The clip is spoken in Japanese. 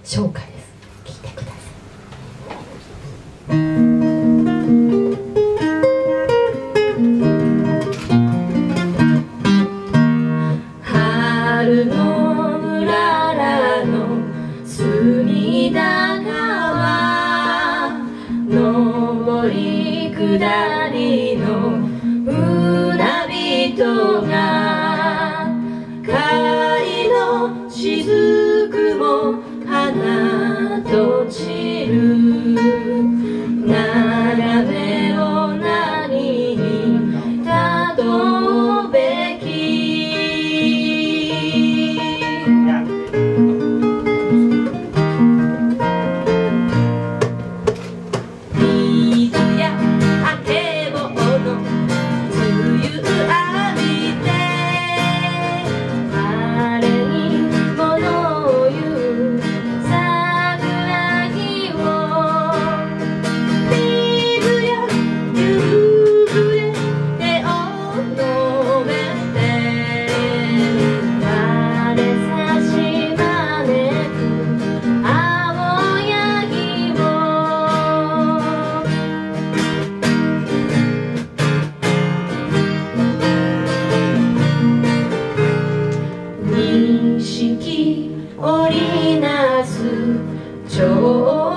唱歌です。聴いてください。春のうららの隅田川、上り下りの船人が、貝の雫も花と散る、眺めを何にたどうべき。水やあけぼの梅雨浴びて、あれに物を言う桜木を、水や夕暮れ手を伸べて、枯れさし招く青柳を、錦織りなす蝶